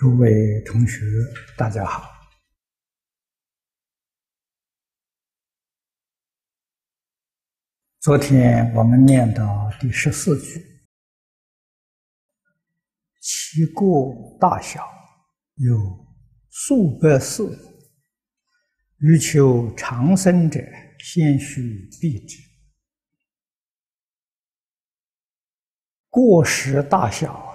诸位同学，大家好。昨天我们念到第14句，其过大小有数百世，欲求长生者，先须避之。过失大小啊，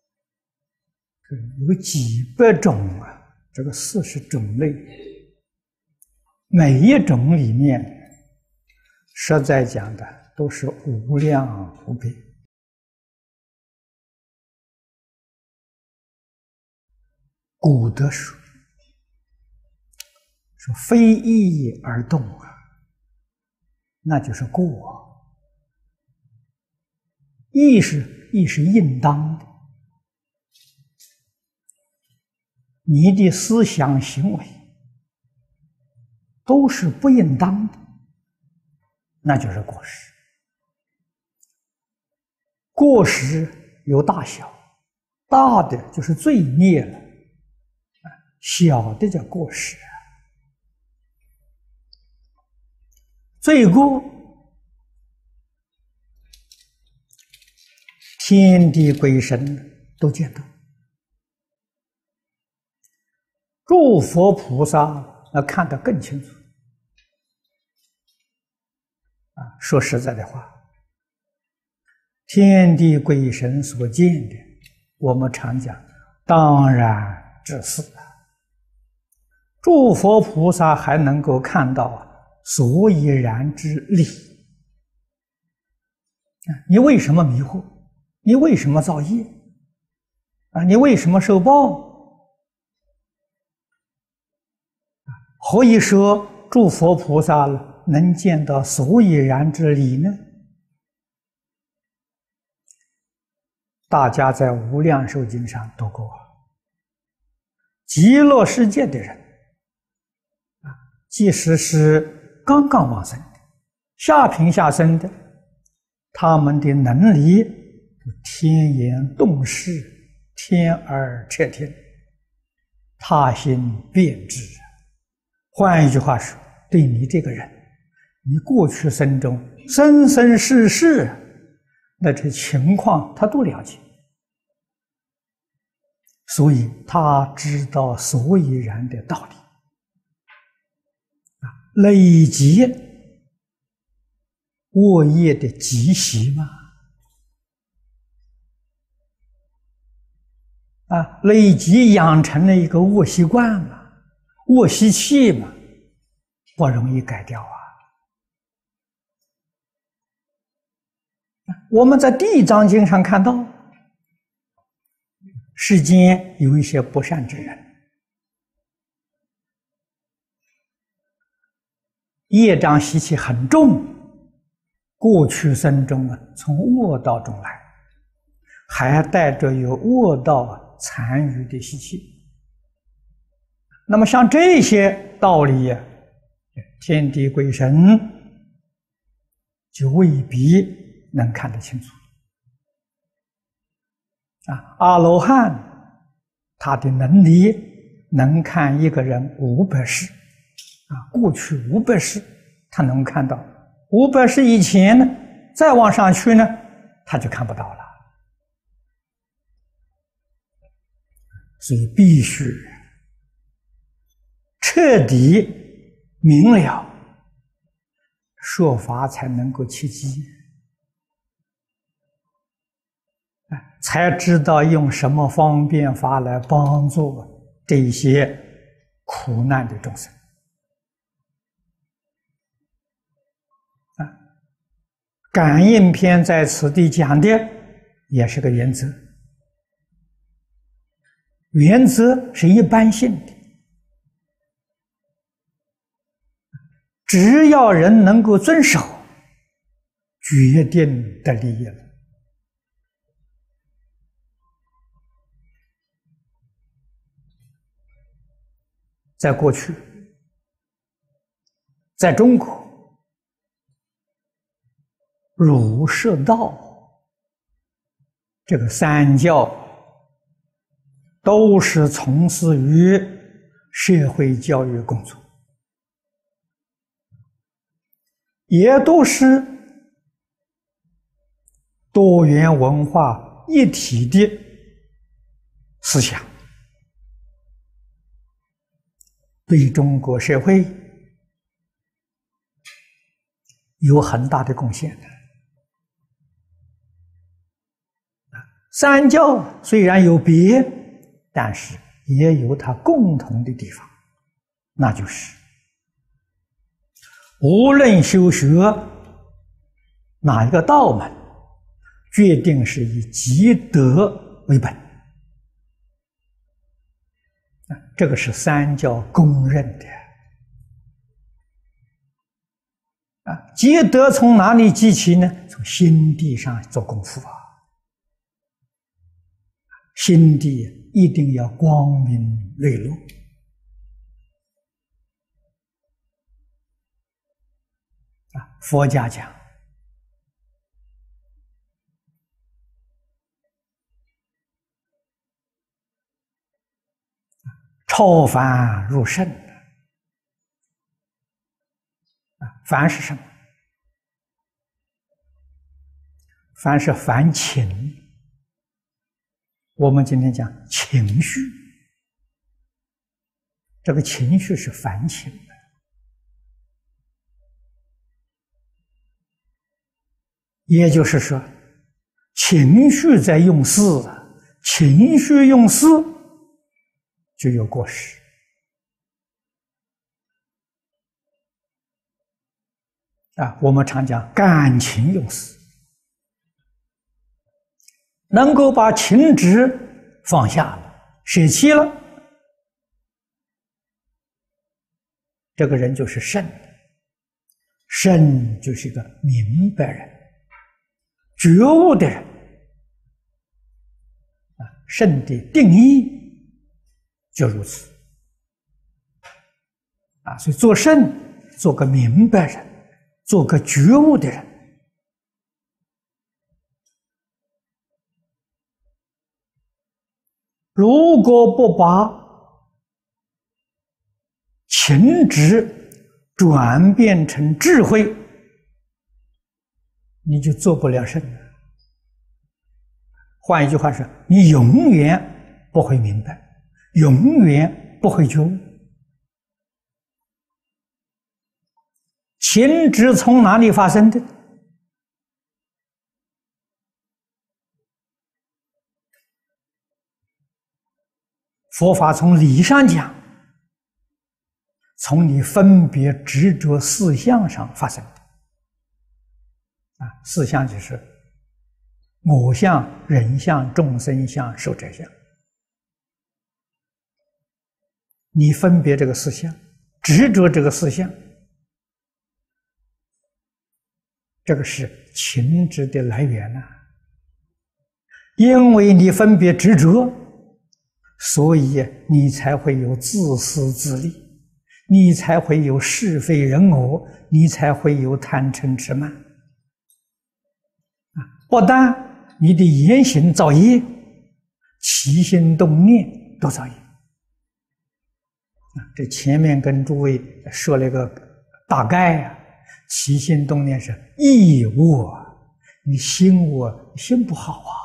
有几百种啊，这个40种类，每一种里面实在讲的都是无量无边。古德说非义而动啊，那就是过。义是应当的，你的思想行为都是不应当的，那就是过失。过失有大小，大的就是罪孽了，小的叫过失。罪过，天地鬼神都见到，诸佛菩萨看得更清楚。说实在的话，天地鬼神所见的，我们常讲当然之事啊。诸佛菩萨还能够看到所以然之理。你为什么迷惑？你为什么造业？你为什么受报？何以说诸佛菩萨能见到所以然之理呢？大家在《无量寿经》上读过，极乐世界的人即使是刚刚往生的、下品下生的，他们的能力天眼洞视，天耳彻听，他心辨知。换一句话说，对你这个人，你过去生中生生世世那这情况他都了解，所以他知道所以然的道理。累积恶业的积习嘛，累积养成了一个恶习惯嘛，恶习气嘛，不容易改掉啊。我们在《地藏经》上看到，世间有一些不善之人，业障习气很重，过去生中从恶道中来，还带着有恶道残余的习气。那么像这些道理天地鬼神就未必能看得清楚。阿罗汉他的能力能看一个人500世，过去500世他能看到，500世以前呢，再往上去呢，他就看不到了。所以必须彻底明了，说法才能够契机，才知道用什么方便法来帮助这些苦难的众生。感应篇在此地讲的也是个原则，原则是一般性的，只要人能够遵守，决定得利益了。在过去，在中国，儒释道这个三教都是从事于社会教育工作，也都是多元文化一体的思想，对中国社会有很大的贡献的。三教虽然有别，但是也有它共同的地方，那就是无论修学哪一个道门，决定是以积德为本，这个是三教公认的。积德从哪里积起呢？从心地上做功夫啊！心地一定要光明磊落佛家讲超凡入圣，凡是什么？凡是凡情。我们今天讲情绪，这个情绪是凡情的。也就是说，情绪在用事，情绪用事就有过失。我们常讲感情用事，能够把情执放下了，舍弃了，这个人就是圣。圣就是一个明白人，觉悟的人。圣的定义就如此。所以做圣，做个明白人，做个觉悟的人。如果不把情执转变成智慧，你就做不了圣了。换一句话说，你永远不会明白，永远不会觉悟。情执从哪里发生的？佛法从理上讲，从你分别执着四相上发生的。四相就是我相、人相、众生相、寿者相。你分别这个四相，执着这个四相，这个是情执的来源啊。因为你分别执着，所以你才会有自私自利，你才会有是非人我，你才会有贪嗔痴慢。不但你的言行造业，起心动念都造业。这前面跟诸位说了一个大概啊，起心动念是意恶，你心恶，心不好啊。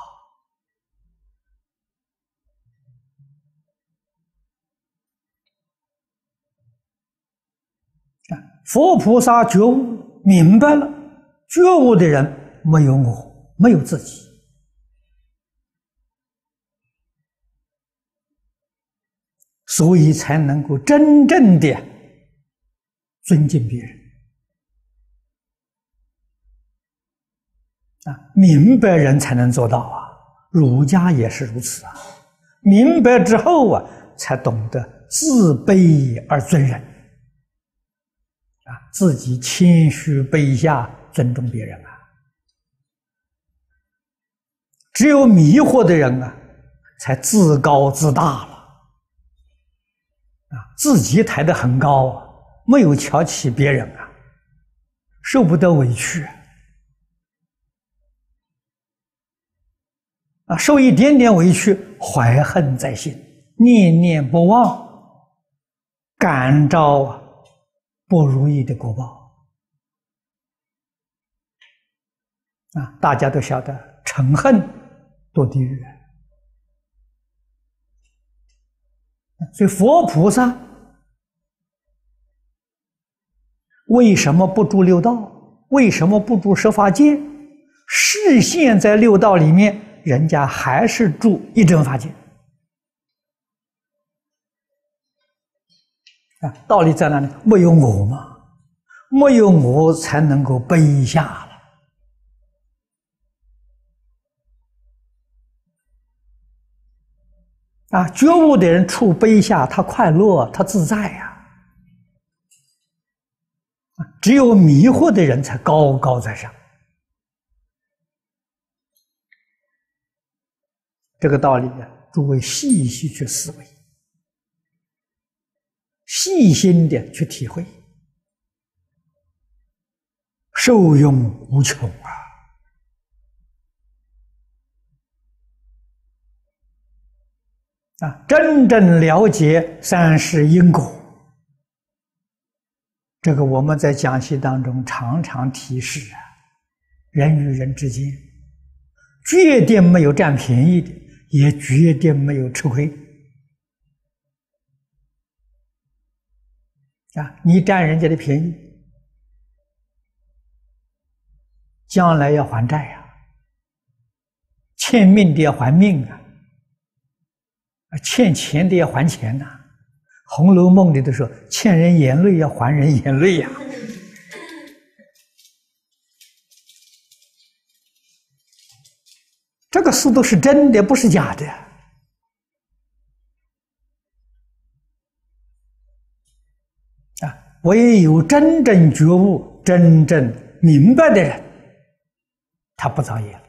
佛菩萨觉悟明白了，觉悟的人没有我，没有自己，所以才能够真正的尊敬别人。明白人才能做到啊，儒家也是如此啊。明白之后啊，才懂得自卑而尊人。自己谦虚卑下，尊重别人啊。只有迷惑的人啊，才自高自大了。自己抬得很高啊，没有瞧起别人啊，受不得委屈受一点点委屈，怀恨在心， 念念不忘，感召不如意的果报啊！大家都晓得，嗔恨堕地狱。所以佛菩萨为什么不住六道？为什么不住十法界？视现在六道里面，人家还是住一真法界啊！道理在哪里？没有我嘛，没有我才能够悲下了啊！觉悟的人处悲下，他快乐，他自在呀。只有迷惑的人才高高在上。这个道理啊，诸位细细去思维，细心的去体会，受用无穷啊！真正了解三世因果，这个我们在讲习当中常常提示啊，人与人之间绝对没有占便宜的，也绝对没有吃亏啊！你占人家的便宜，将来要还债呀，欠命的要还命啊，欠钱的要还钱呐。《红楼梦》里都说，欠人眼泪要还人眼泪呀。这个事都是真的，不是假的啊！唯有真正觉悟、真正明白的人，他不造业了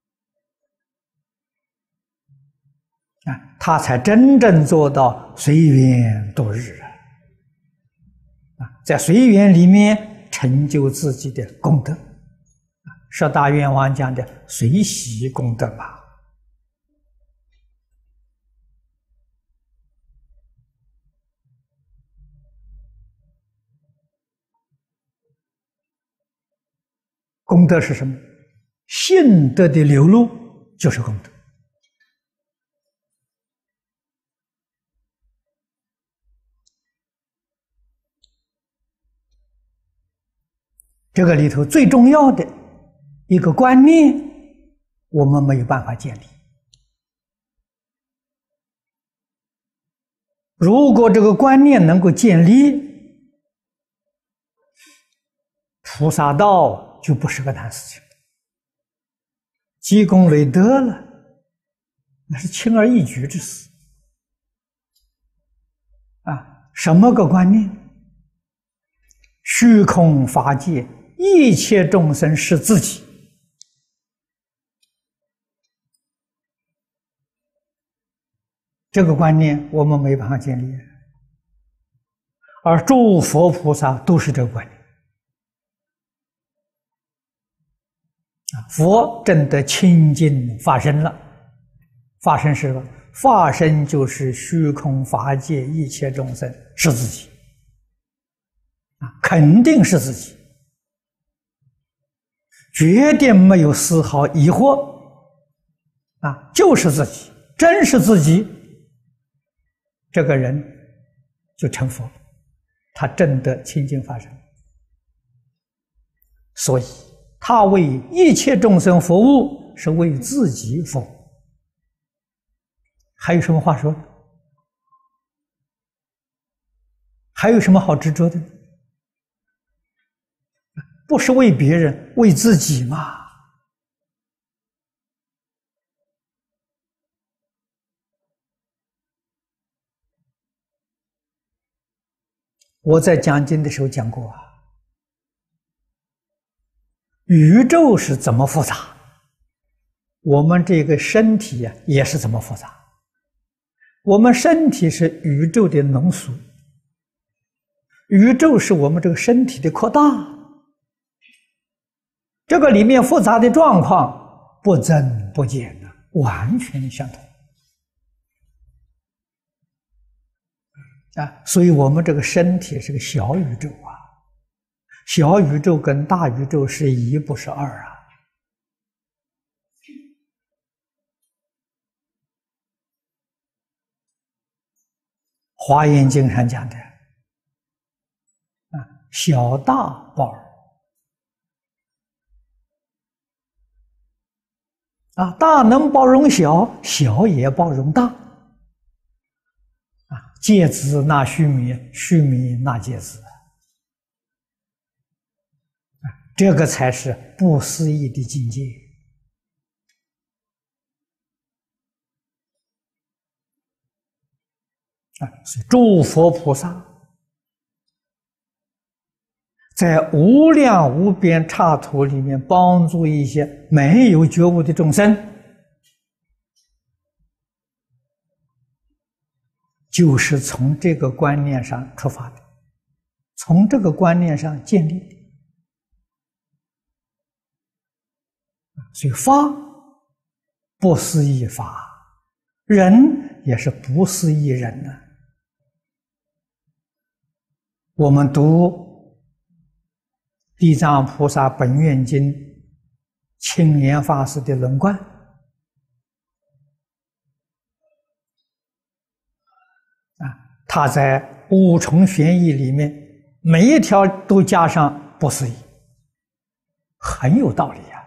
啊，他才真正做到随缘度日啊！在随缘里面成就自己的功德。十大愿王讲的随喜功德嘛，功德是什么？信德的流露就是功德。这个里头最重要的一个观念，我们没有办法建立。如果这个观念能够建立，菩萨道就不是个难事情，积功累德了，那是轻而易举之事啊！什么个观念？虚空法界，一切众生是自己。这个观念我们没办法建立，而诸佛菩萨都是这个观念。佛证得清净法身了，法身是什么？法身就是虚空法界一切众生是自己，肯定是自己，绝对没有丝毫疑惑就是自己，真是自己。这个人就成佛，他证得清净法身，所以他为一切众生服务，是为自己服务。还有什么话说？还有什么好执着的？不是为别人，为自己嘛。我在讲经的时候讲过宇宙是怎么复杂，我们这个身体也是怎么复杂。我们身体是宇宙的浓缩，宇宙是我们这个身体的扩大，这个里面复杂的状况不增不减的，完全相同所以我们这个身体是个小宇宙啊，小宇宙跟大宇宙是一，不是二啊。华严经上讲的小大包容大能包容小，小也包容大芥子纳须弥，须弥纳芥子这个才是不思议的境界所以诸佛菩萨在无量无边刹土里面帮助一些没有觉悟的众生，就是从这个观念上出发的，从这个观念上建立的。所以法不思议法，人也是不思议人呢。我们读地藏菩萨本愿经青莲法师的论贯他在五重玄义里面每一条都加上不思议，很有道理啊。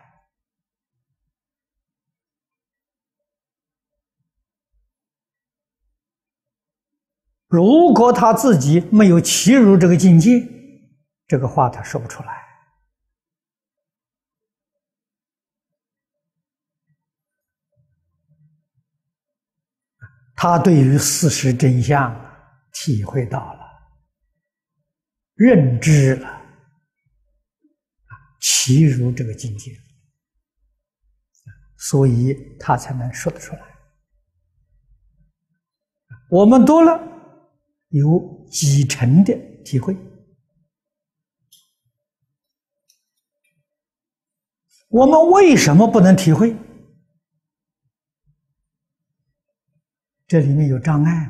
如果他自己没有契入这个境界，这个话他说不出来。他对于事实真相体会到了，认知了，契入这个境界，所以他才能说得出来。我们读了有几成的体会，我们为什么不能体会？这里面有障碍，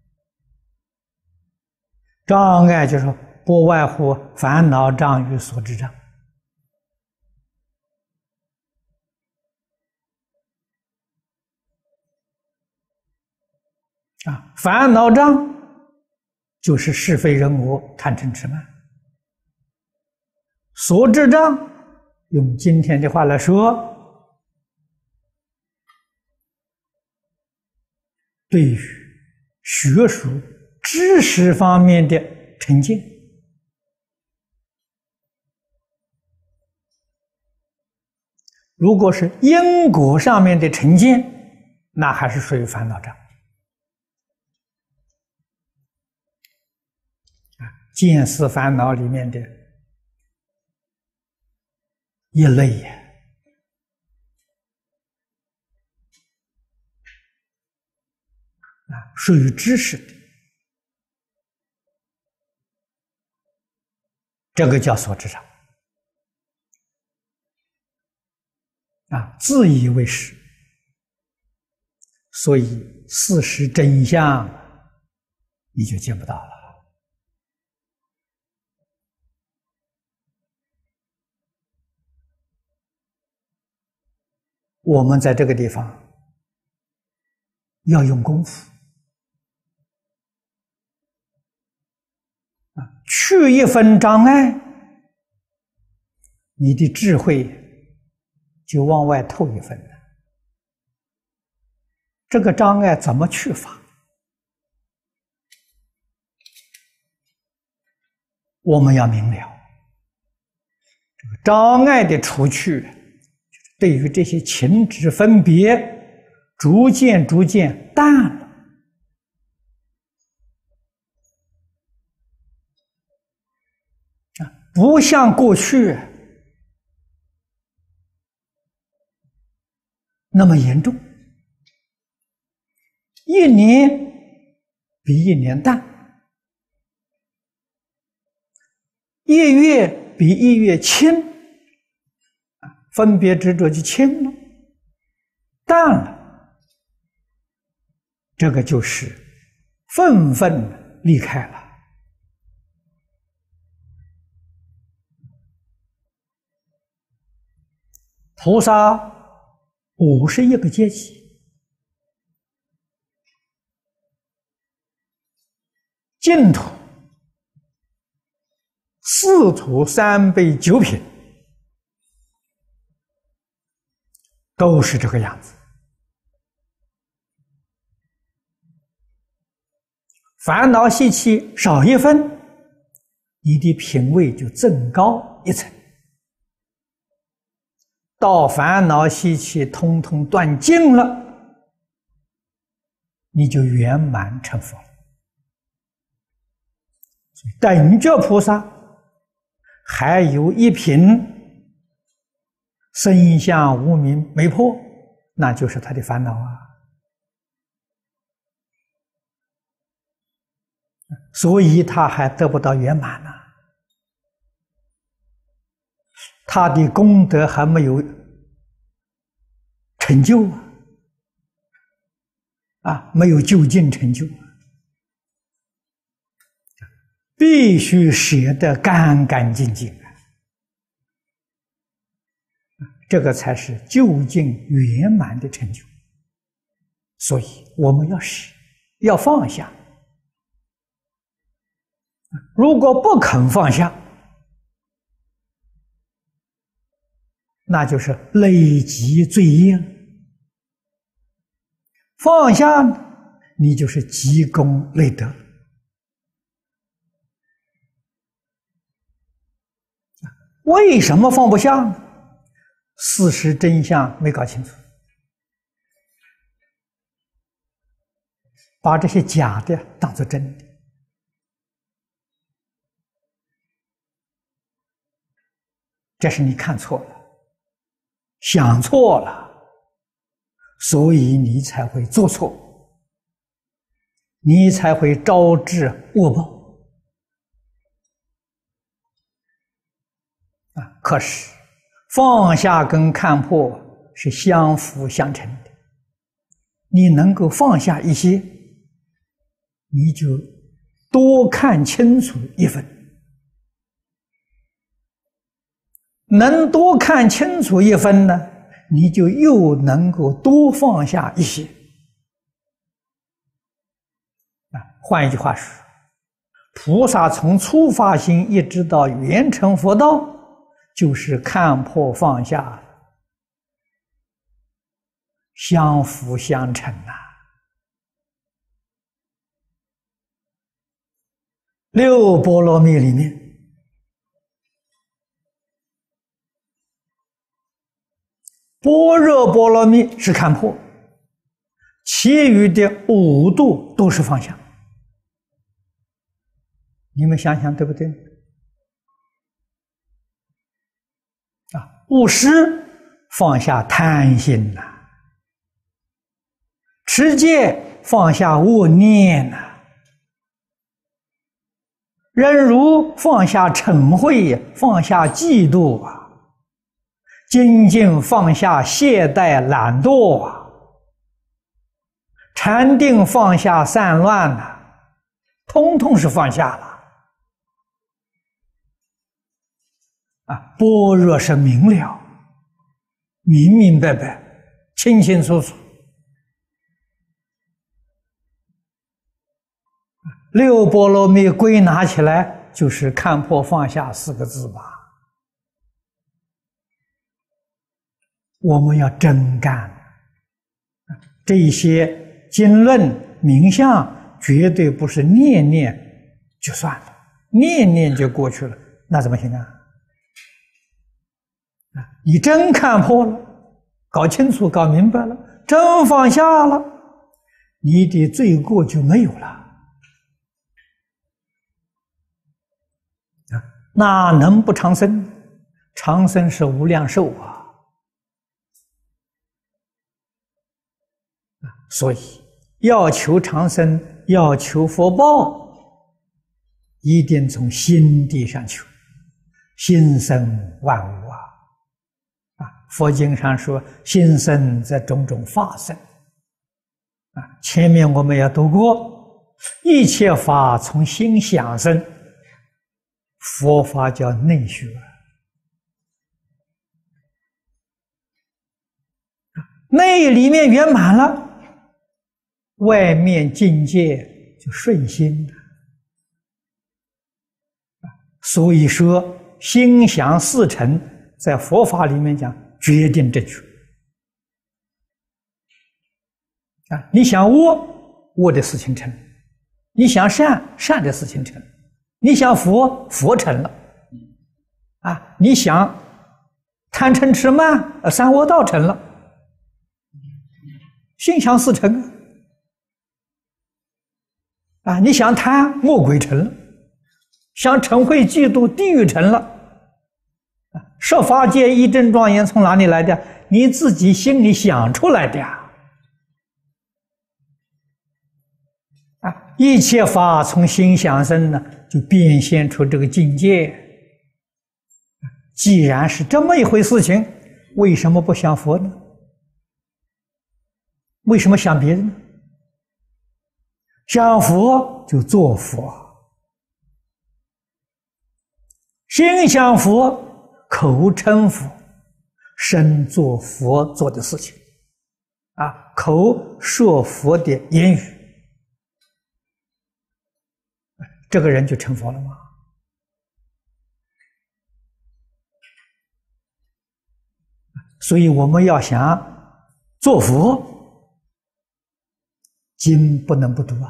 障碍就是不外乎烦恼障与所知障。烦恼障就是是非人我、贪嗔痴慢。所知障，用今天的话来说，对于学术知识方面的成见，如果是因果上面的成见，那还是属于烦恼障。见思烦恼里面的一类呀，属于知识的，这个叫所知障自以为是，所以事实真相你就见不到了。我们在这个地方要用功夫去一分障碍，你的智慧就往外透一分了。这个障碍怎么去法？我们要明了，这个障碍的除去，对于这些情执分别逐渐淡了，不像过去那么严重，一年比一年淡，一月比一月轻，分别执着就轻了，淡了。这个就是分分离开了。菩萨51个阶级，净土四土三杯九品，都是这个样子。烦恼习气少一分，你的品位就增高一层。到烦恼习气通通断尽了，你就圆满成佛了。等觉菩萨还有一品身相无明没破，那就是他的烦恼啊。所以他还得不到圆满呢，他的功德还没有成就没有究竟成就，必须舍得干干净净这个才是究竟圆满的成就。所以我们要舍，要放下。如果不肯放下，那就是累积罪业。放下你就是积功累德。为什么放不下呢？事实真相没搞清楚，把这些假的当作真的。这是你看错了，想错了，所以你才会做错，你才会招致恶报可是放下跟看破是相辅相成的，你能够放下一些，你就多看清楚一分。能多看清楚一分呢，你就又能够多放下一些。换一句话说，菩萨从初发心一直到圆成佛道，就是看破放下，相辅相成六波罗蜜里面，般若波罗蜜是看破，其余的5度都是放下。你们想想对不对？布施放下贪心持戒放下恶念忍辱放下嗔恚，放下嫉妒精进放下懈怠懒惰禅定放下散乱通通是放下了般若是明了，明明白白，清清楚楚。六波罗蜜归纳起来就是看破放下4个字吧。我们要真干，这些经论名相绝对不是念念就算了，念念就过去了，那怎么行啊？你真看破了，搞清楚搞明白了，真放下了，你的罪过就没有了。那能不长生？长生是无量寿所以要求长生，要求福报，一定从心地上求，心生万物佛经上说心生则种种法生前面我们也读过， 一切法从心想生，佛法叫内学。内里面圆满了，外面境界就顺心了。所以说，心想事成，在佛法里面讲决定正确。你想恶，恶的事情成；你想善，善的事情成；你想佛，佛成了。你想贪嗔痴慢，三恶道成了。心想事成你想贪，魔鬼成了；想嗔恚嫉妒，地狱成了。十法界一真庄严从哪里来的？你自己心里想出来的呀！一切法从心想生呢，就变现出这个境界。既然是这么一回事情，为什么不想佛呢？为什么想别人呢？想佛就做佛，心想佛，口称佛，身做佛做的事情口说佛的言语，这个人就成佛了吗？所以我们要想做佛，经不能不读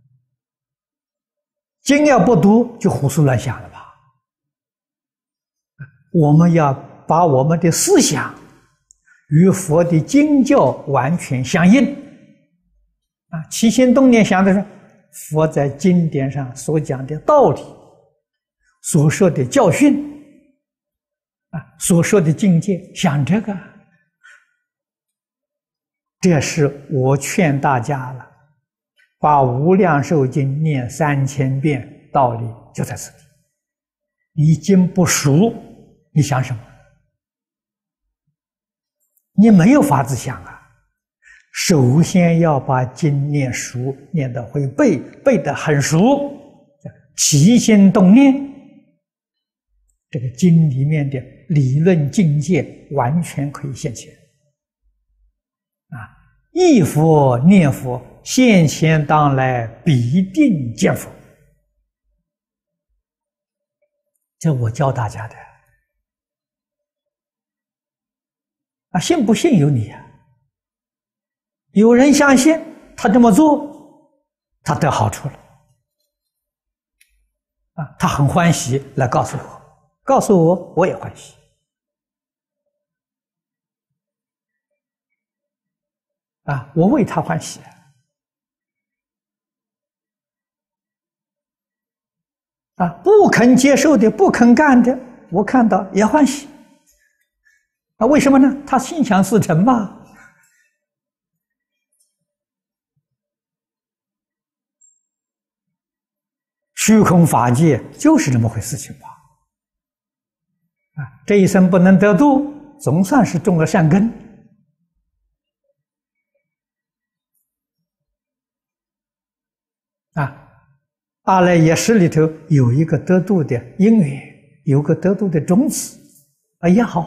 经要不读就胡思乱想了吧。我们要把我们的思想与佛的经教完全相应起心动念想的是佛在经典上所讲的道理，所说的教训所说的境界，想这个。这是我劝大家了，把《无量寿经》念3000遍，道理就在此地。你经不熟，你想什么？你没有法子想首先要把经念熟，念得会背，背得很熟，起心动念，这个经里面的理论境界完全可以现前忆佛念佛，现前当来必定见佛。这我教大家的信不信由你有人相信，他这么做，他得好处了他很欢喜来告诉我，我也欢喜我为他欢喜不肯接受的，不肯干的，我看到也欢喜为什么呢？他心想事成嘛。虚空法界就是这么回事情吧这一生不能得度，总算是种了善根阿赖耶识里头有一个得度的因缘，有个得度的种子也好，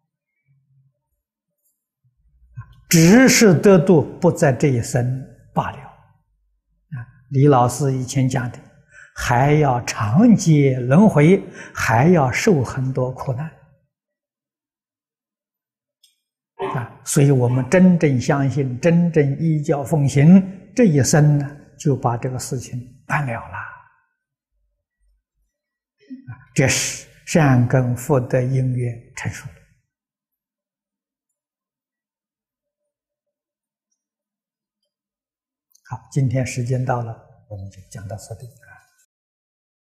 只是得度不在这一生罢了李老师以前讲的，还要长劫轮回，还要受很多苦难所以我们真正相信，真正依教奉行，这一生呢就把这个事情办了了这是善根福德因缘成熟了。好，今天时间到了，我们就讲到此地。